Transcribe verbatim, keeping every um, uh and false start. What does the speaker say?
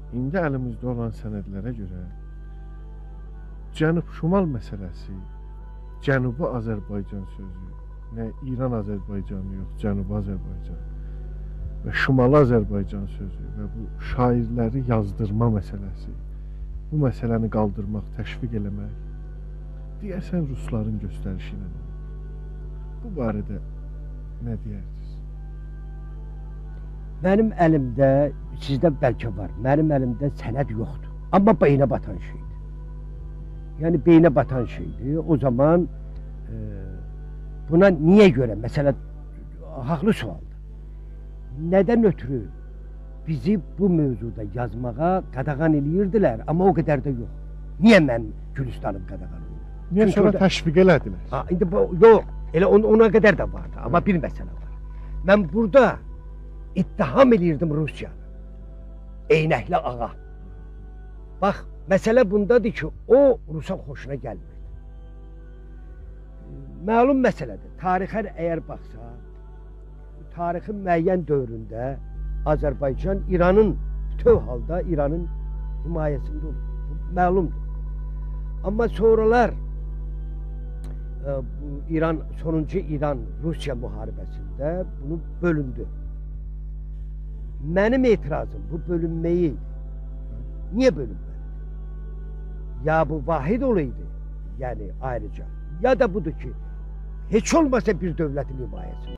indi əlimizdə olan sənədlərə görə Cənub-Şimal məsələsi, Cənubi Azərbaycan sözü, nə İran Azərbaycanı yox, Cənubi Azərbaycan və Şimali Azərbaycan sözü və bu şairləri yazdırma məsələsi, bu məsələni qaldırmaq, təşviq eləmək, deyərsən rusların göstərişi ilə olur. Bu barədə nə deyərsiniz? Mənim əlimdə, sizdə bəlkə var, mənim əlimdə sənəd yoxdur. Amma beynə batan şeydir. Yəni, beynə batan şeydir. O zaman e, buna niyə görə? Məsələ, haqlı sualdır. Nədən ötürü bizi bu mövzuda yazmağa qadağan eləyirdilər, amma o qədər də yox. Niyə mən Gülüstanım qadağan eləyirdim? Niyə Çünki sonra orada... təşviq elədilər? Ha, indi bu, yox, elə on, ona qədər də vardı, amma bir məsələ var. Mən burada ittiham eləyirdim Rusiyanı. Eynəkli ağa. Bax, məsələ bundadır ki, o Rusa xoşuna gəlmirdi. Məlum məsələdir. Tarixə əgər baxsa, tarixin müəyyən dövründə Azərbaycan İranın bütöv halda İranın himayəsində olur. Bu məlumdur. Amma sonralar bu İran sonuncu İran-Rusiya müharibəsində bunu bölündü. Mənim etirazım bu bölünməyi niyə bölünmədi? Ya bu vahid olaydı, yəni ayrıca, ya da budur ki, heç olmasa bir dövlətin himayəsi.